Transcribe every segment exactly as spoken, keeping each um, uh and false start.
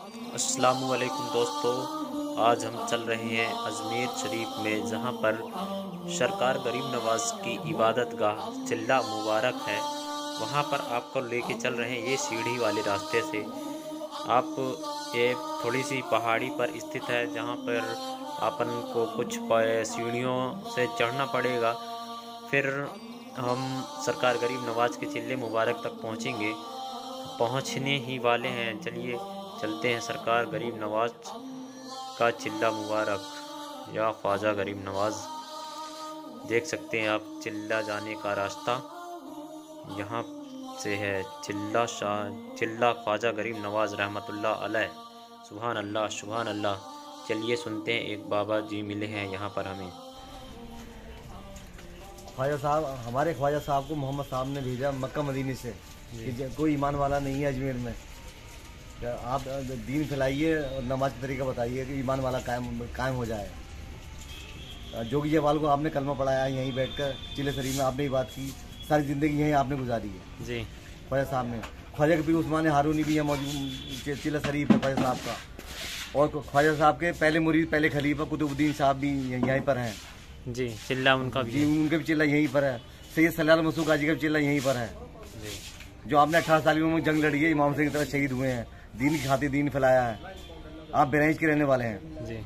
अस्सलामुअलैकुम दोस्तों, आज हम चल रहे हैं अजमेर शरीफ में, जहां पर सरकार गरीब नवाज की इबादत गाह चिल्ला मुबारक है। वहां पर आपको लेके चल रहे हैं ये सीढ़ी वाले रास्ते से। आप ये थोड़ी सी पहाड़ी पर स्थित है, जहां पर अपन को कुछ सीढ़ियों से चढ़ना पड़ेगा। फिर हम सरकार गरीब नवाज के चिल्ले मुबारक तक पहुंचेंगे, पहुंचने ही वाले हैं। चलिए चलते हैं सरकार गरीब नवाज का चिल्ला मुबारक या ख्वाजा गरीब नवाज। देख सकते हैं आप चिल्ला जाने का रास्ता यहाँ से है। चिल्ला शाह चिल्ला ख्वाजा गरीब नवाज रहमतुल्लाह अलैह। सुभान अल्लाह सुभान अल्लाह। चलिए सुनते हैं, एक बाबा जी मिले हैं यहाँ पर हमें। ख्वाजा साहब, हमारे ख्वाजा साहब को मोहम्मद साहब ने भेजा मक्का मदीने से कि कोई ईमान वाला नहीं है अजमेर में, आप दीन फैलाइए और नमाज का तरीका बताइए कि ईमान वाला कायम कायम हो जाए। जोगी जवाल को आपने कलमा पढ़ाया, यहीं बैठकर चिल्ले शरीफ में आपने ही बात की, सारी ज़िंदगी यहीं आपने गुजारी है जी ख्वाजा साहब ने। ख्वाजा के पीर उस्मान हारूनी भी यहाँ मौजूद चिल्ला शरीफ है ख्वाजा साहब का, और ख्वाजा साहब के पहले मुरीद पहले खलीफा कुतुबुद्दीन साहब भी यहीं पर हैं जी। चिल्ला उनका भी जी, उनके भी चिल्ला यहीं पर है। सैयद सल्लल्लाहु मसूद गाजी का भी चिल्ला यहीं पर है जी, जो आपने अठारह साल में जंग लड़ी है, इमाम से की तरह शहीद हुए हैं, दीन की खातिर दीन फैलाया है। आप बहराइच के रहने वाले हैं जी।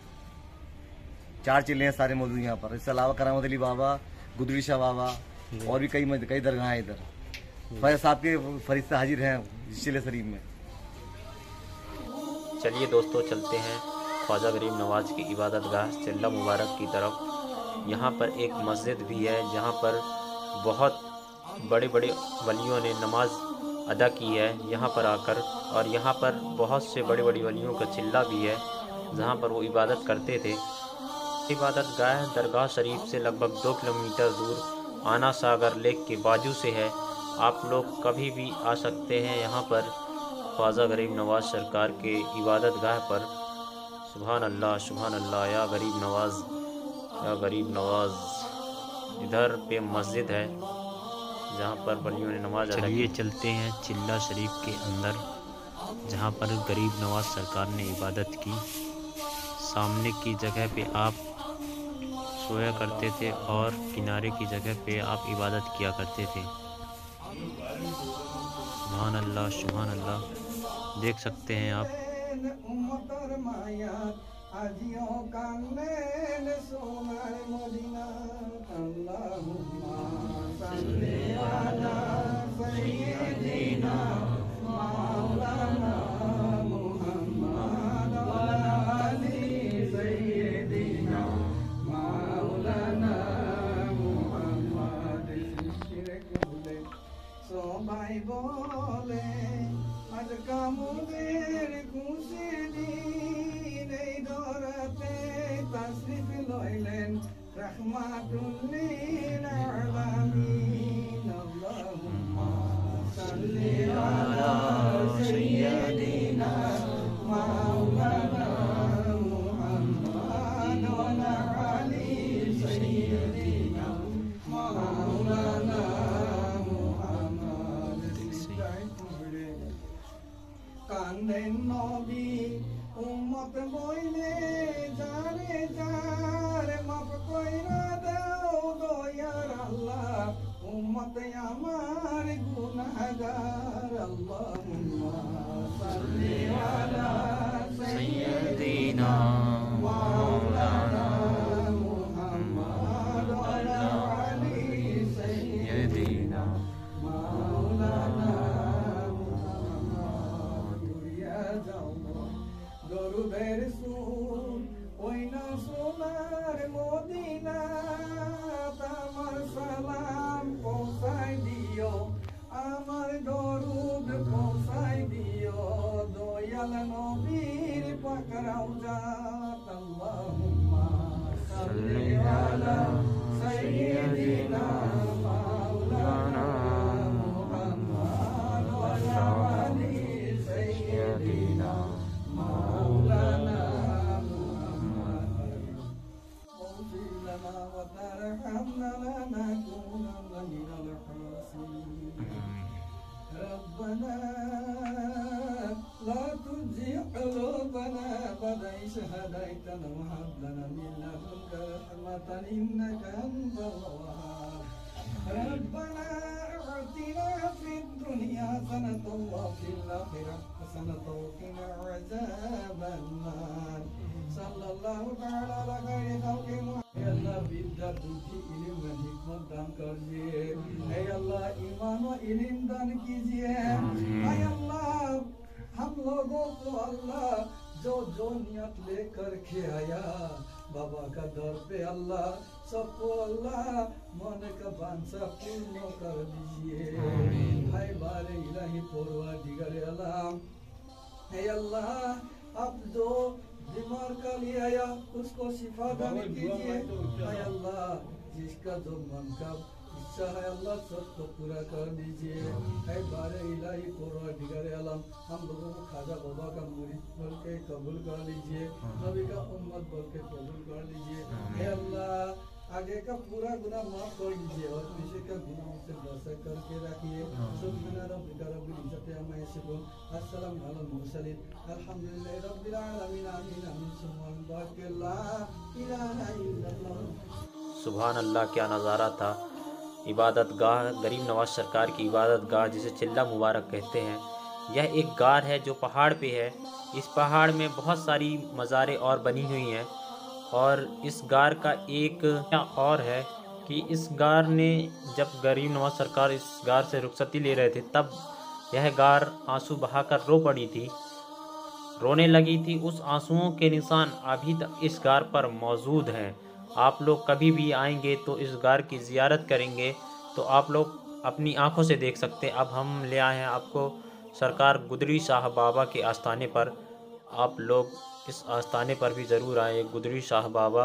चार चिल्ले हैं सारे मौजूद यहाँ पर। इसके अलावा करामत अली बाबा, गुदरी शाह बाबा और भी कई कई दरगाह हैं इधर। ख्वाजा साहब के फरिश्ते हाजिर हैं चिल्ले शरीफ में। चलिए दोस्तों चलते हैं ख्वाजा गरीब नवाज की इबादत गाह चिल्ला मुबारक की तरफ। यहाँ पर एक मस्जिद भी है, जहाँ पर बहुत बड़े बड़े वलियों ने नमाज अदा की है यहाँ पर आकर, और यहाँ पर बहुत से बड़े बड़े वलियों का चिल्ला भी है जहाँ पर वो इबादत करते थे। इबादत गाह दरगाह शरीफ से लगभग दो किलोमीटर दूर आना सागर लेक के बाजू से है। आप लोग कभी भी आ सकते हैं यहाँ पर ख्वाजा गरीब नवाज सरकार के इबादत गाह पर। सुभान अल्लाह सुभान अल्लाह। या गरीब नवाज या गरीब नवाज। इधर पे मस्जिद है जहाँ पर वलियों ने नमाज अदा की। चलिए चलते हैं चिल्ला शरीफ के अंदर, जहाँ पर गरीब नवाज सरकार ने इबादत की। सामने की जगह पे आप सोया करते थे और किनारे की जगह पे आप इबादत किया करते थे। सुभान अल्लाह सुभान अल्लाह। देख सकते हैं आप। সবাই বলে আজ কামুদের খুশি দিন, এই ধরাতে তাশরিফ লইলেন রাহমাতুল লিল আলামিন। আল্লাহুম্মা সাল্লি আলা সাইয়্যিদিনা মাওলানা মুহাম্মদ ওয়া আলা আলি সাইয়্যিদিনা মাওলানা। কান্দেন নবী উম্মত বইলে যারে যার মাফ কইরা দাও দয়ার আল্লাহ, উম্মত আমার গুনাহগার। আল্লাহুম্মা সাল্লি আলা সাইয়্যিদিনা মাওলানা মুহাম্মদ ওয়া আলা আলি সাইয়্যিদিনা মাওলানা। দরুদের সুর ওই না সোনার মদিনা, আমার সালাম পৌঁছাই দিও, আমার দরুদ পৌঁছাই দিও দয়াল নবীর পাক রওজাত। আল্লাহুম্মা সাল্লি আলা সাইয়্যিদিনা মাওলানা মুহাম্মদ ওয়া আলা আলি সাইয়্যিদিনা মাওলানা মুহাম্মদ। بجميع قلوبنا بدأ إذ هديتنا وهب لنا من لدنك رحمة إنك أنت الوهاب ربنا آتنا في الدنيا حسنة وفي الآخرة حسنة وقنا عذاب النار صلى الله تعالى على خير خلق محمد अल्लाह विद्या बुद्धि इल्म व हिकमत दान कीजिए। ऐ अल्लाह ईमान व इल्म दान कीजिए। ऐ अल्लाह हम लोगों को अल्लाह जो जो नियत लेकर के आया बाबा का दर पे अल्लाह सबको अल्लाह मन का बांसा पूर्ण कर दीजिए। भाई बारे इलाही परवरदिगार आलम हे अल्लाह अब जो बीमार का लिए आया उसको शिफा दान कीजिए। हे अल्लाह जिसका जो मन का इच्छा है अल्लाह सबको पूरा कर दीजिए। है बारे इलाही परवरदिगार आलम हम लोगों को खाजा बाबा का मुरीद बोल के कबूल कर लीजिए। नबी का उम्मत बोल के कबूल कर लीजिए। हे अल्लाह आगे का पूरा गुनाह माफ कर दीजिए और पीछे का गुनाह से बचा करके रखिए। सुब्हान रब्बिका रब्बिल इज्जति अम्मा यसिफून अस्सलामु अलल मुरसलीन अल्हम्दुलिल्लाहि रब्बिल आलमीन आमीन आमीन सुभान ला इलाहा इल्लल्लाह। सुभान अल्लाह, क्या नज़ारा था। इबादत गाह, गरीब नवाज सरकार की इबादत गाह जिसे चिल्ला मुबारक कहते हैं। यह एक गार है जो पहाड़ पे है। इस पहाड़ में बहुत सारी मज़ारें और बनी हुई हैं और इस गार का एक और है कि इस गार ने जब गरीब नवाज सरकार इस गार से रुखसती ले रहे थे तब यह गार आंसू बहाकर रो पड़ी थी, रोने लगी थी। उस आंसुओं के निशान अभी तक इस गार पर मौजूद हैं। आप लोग कभी भी आएंगे तो इस गार की ज़ियारत करेंगे तो आप लोग अपनी आंखों से देख सकते हैं। अब हम ले आए हैं आपको सरकार गुदरी शाह बाबा के आस्थाने पर। आप लोग इस आस्थाने पर भी ज़रूर आए। गुदरी शाह बाबा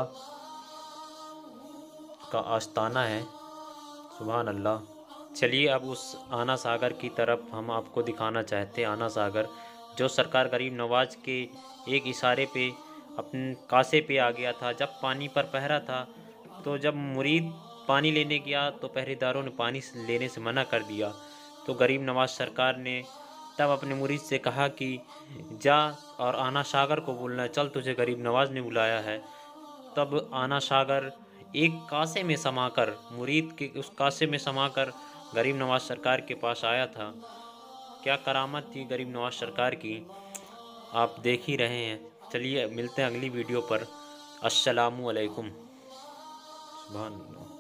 का आस्थाना है। सुभान अल्लाह। चलिए अब उस आना सागर की तरफ हम आपको दिखाना चाहते हैं। आना सागर जो सरकार गरीब नवाज के एक इशारे पे अपने कासे पे आ गया था। जब पानी पर पहरा था तो जब मुरीद पानी लेने गया तो पहरेदारों ने पानी लेने से मना कर दिया। तो गरीब नवाज सरकार ने तब अपने मुरीद से कहा कि जा और आना सागर को बोलना, चल तुझे गरीब नवाज ने बुलाया है। तब आना सागर एक कासे में समाकर, मुरीद के उस कासे में समाकर गरीब नवाज सरकार के पास आया था। क्या करामत थी गरीब नवाज सरकार की, आप देख ही रहे हैं। चलिए मिलते हैं अगली वीडियो पर। अस्सलामु अलैकुम। सुभान अल्लाह।